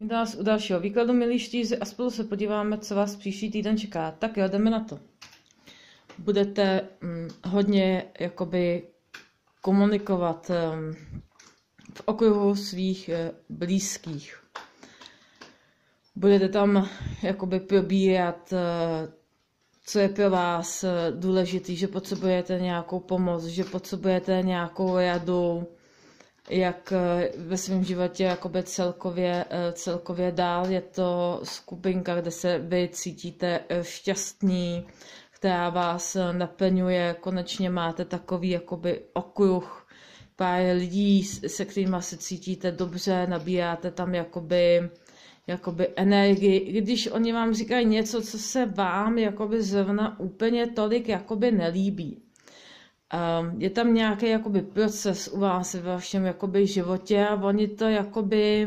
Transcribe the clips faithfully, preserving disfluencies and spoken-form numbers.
Vítám vás u dalšího výkladu, milí štíři, a spolu se podíváme, co vás příští týden čeká. Tak jo, jdeme na to. Budete hm, hodně jakoby komunikovat hm, v okruhu svých eh, blízkých. Budete tam jakoby probírat, eh, co je pro vás eh, důležitý, že potřebujete nějakou pomoc, že potřebujete nějakou radu, jak ve svém životě jakoby celkově, celkově dál. Je to skupinka, kde se vy cítíte šťastní, která vás naplňuje, konečně máte takový jakoby okruh pár lidí, se kterými se cítíte dobře, nabíráte tam jakoby, jakoby energii, i když oni vám říkají něco, co se vám jakoby zrovna úplně tolik jakoby nelíbí. Um, je tam nějaký jakoby proces u vás ve vašem jakoby životě a oni to jakoby,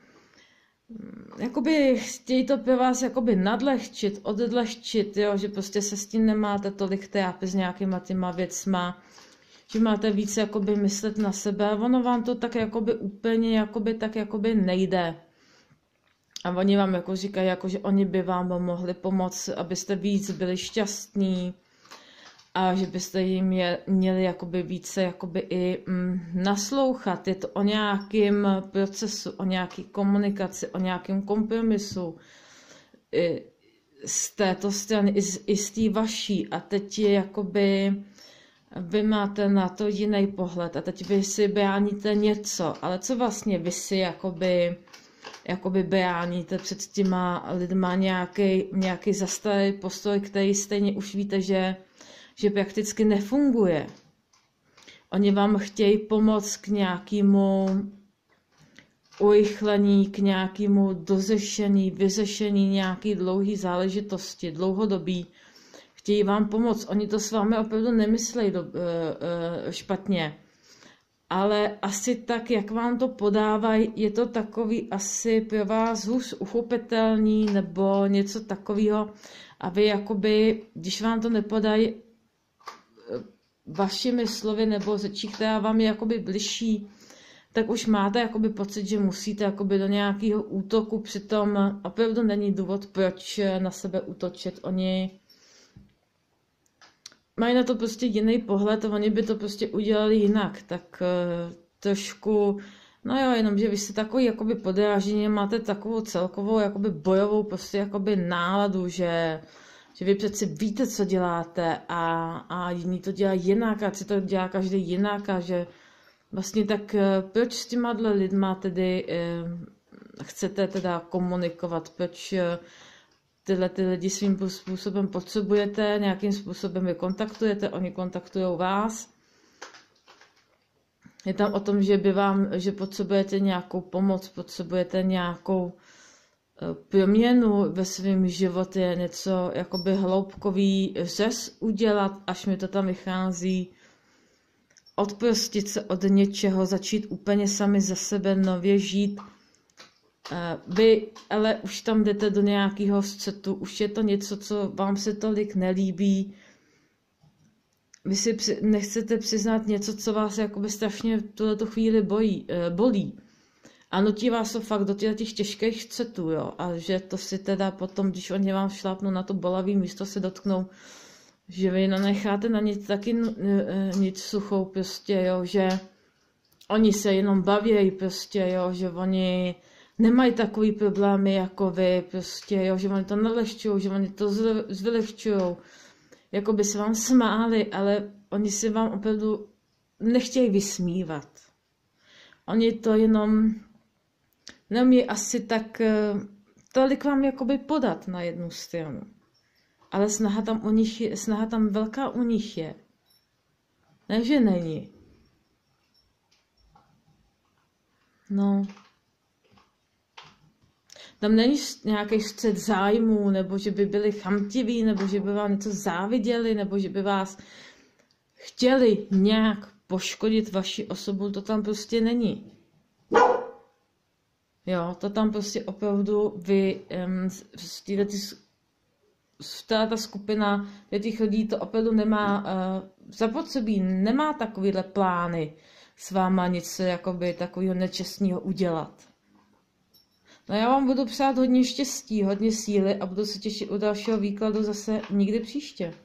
jakoby chtějí to pro vás jakoby nadlehčit, odlehčit, jo? Že prostě se s tím nemáte tolik trápit s nějakýma těma věcma, že máte víc jakoby myslet na sebe a ono vám to tak jakoby úplně jakoby tak jakoby nejde. A oni vám jako říkají, jako, že oni by vám mohli pomoct, abyste víc byli šťastní, a že byste jim je, měli jakoby více jakoby i mm, naslouchat. Je to o nějakém procesu, o nějaké komunikaci, o nějakém kompromisu I, z této strany i z, i z té vaší. A teď je jakoby, vy máte na to jiný pohled a teď vy si bráníte něco, ale co vlastně vy si jakoby, jakoby bráníte před těma lidma nějaký, nějaký zastaralý postoj, který stejně už víte, že že prakticky nefunguje. Oni vám chtějí pomoct k nějakému urychlení, k nějakému dořešení, vyřešení nějaké dlouhé záležitosti, dlouhodobí. Chtějí vám pomoct. Oni to s vámi opravdu nemyslejí do, uh, uh, špatně. Ale asi tak, jak vám to podávají, je to takový asi pro vás hůř uchopitelný nebo něco takového. A vy jakoby, když vám to nepodají vašimi slovy nebo řečí, která vám je jakoby bližší, tak už máte jakoby pocit, že musíte jakoby do nějakého útoku, přitom opravdu není důvod, proč na sebe útočit. Oni mají na to prostě jiný pohled a oni by to prostě udělali jinak, tak uh, trošku, no jo, jenom, že vy jste takový jakoby podráždění, máte takovou celkovou jakoby bojovou prostě jakoby náladu, že že vy přeci víte, co děláte a, a jiní to dělají jinak a si to dělá každý jinak a že vlastně tak proč s těma lidma tedy eh, chcete teda komunikovat, proč eh, tyhle ty lidi svým způsobem potřebujete, nějakým způsobem vy kontaktujete, oni kontaktují vás. Je tam o tom, že by vám, že potřebujete nějakou pomoc, potřebujete nějakou proměnu ve svém životě, něco jakoby hloubkový řez udělat, až mi to tam vychází, odprostit se od něčeho, začít úplně sami za sebe nově žít. Vy ale už tam jdete do nějakého střetu, už je to něco, co vám se tolik nelíbí. Vy si nechcete přiznat něco, co vás jakoby strašně v tuhletu chvíli bojí, bolí. A nutí vás to fakt do těch těžkých střetů, jo. A že to si teda potom, když oni vám šlápnou na to bolavý místo, se dotknou, že vy nenecháte na nic taky nic suchou prostě, jo. Že oni se jenom baví prostě, jo. Že oni nemají takový problémy jako vy prostě, jo. Že oni to nalehčují, že oni to zvylehčují. Jako by se vám smáli, ale oni si vám opravdu nechtějí vysmívat. Oni to jenom neumí asi tak tolik vám jakoby podat na jednu stranu. Ale snaha tam, u nich je, snaha tam velká u nich je. Ne, že není. No. Tam není nějaký střet zájmů, nebo že by byli chamtiví, nebo že by vám něco záviděli, nebo že by vás chtěli nějak poškodit vaši osobu, to tam prostě není. Jo, to tam prostě opravdu vy, um, ta skupina těch lidí to opravdu nemá uh, zapotřebí, nemá takovýhle plány s váma nic jakoby takového nečestného udělat. No já vám budu přát hodně štěstí, hodně síly a budu se těšit u dalšího výkladu zase někdy příště.